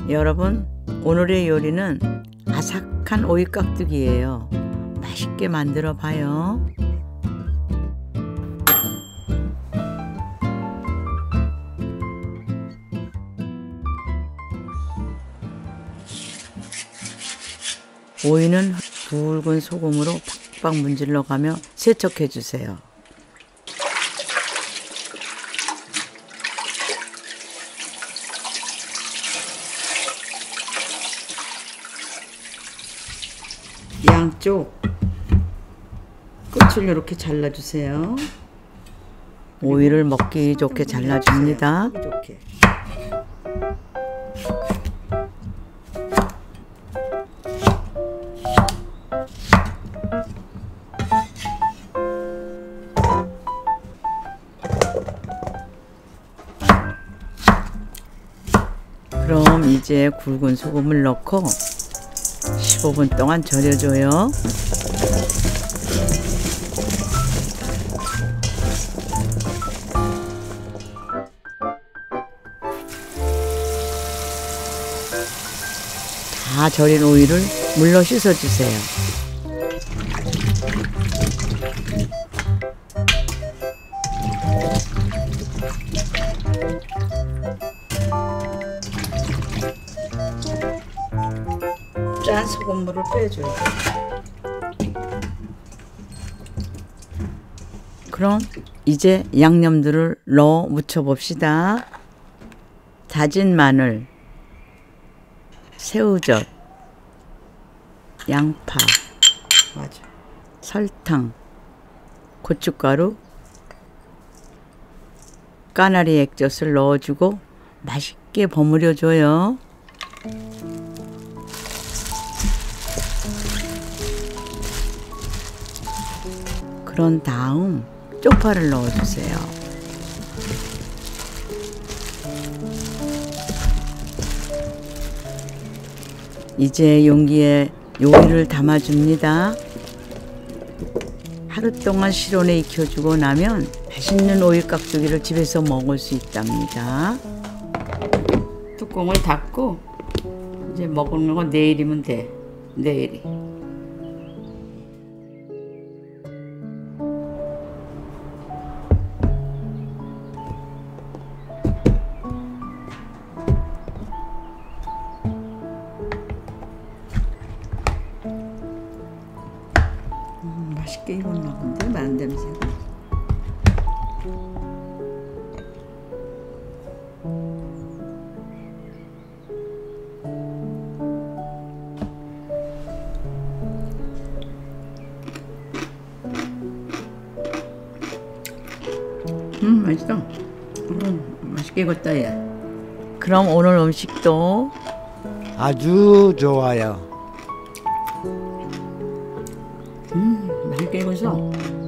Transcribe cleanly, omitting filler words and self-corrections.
여러분, 오늘의 요리는 아삭한 오이 깍두기예요. 맛있게 만들어 봐요. 오이는 굵은 소금으로 팍팍 문질러 가며 세척해 주세요. 양쪽 끝을 이렇게 잘라주세요. 오이를 먹기 좋게 잘라줍니다. 그럼 이제 굵은 소금을 넣고 15분 동안 절여줘요. 다 절인 오이를 물로 씻어주세요. 짠 소금물을 빼줘요. 그럼 이제 양념들을 넣어 무쳐봅시다. 다진 마늘, 새우젓, 양파, 설탕, 고춧가루, 까나리 액젓을 넣어주고 맛있게 버무려줘요. 그런 다음 쪽파를 넣어주세요. 이제 용기에 요리를 담아줍니다. 하루 동안 실온에 익혀주고 나면 맛있는 오이 깍두기를 집에서 먹을 수 있답니다. 뚜껑을 닫고 이제 먹는 건 내일이면 돼. 내일이. 맛있게 익었나 본데, 마늘 냄새가. 맛있어. 맛있게 익었다, 얘. 그럼 오늘 음식도 아주 좋아요. 맛있게 익었어.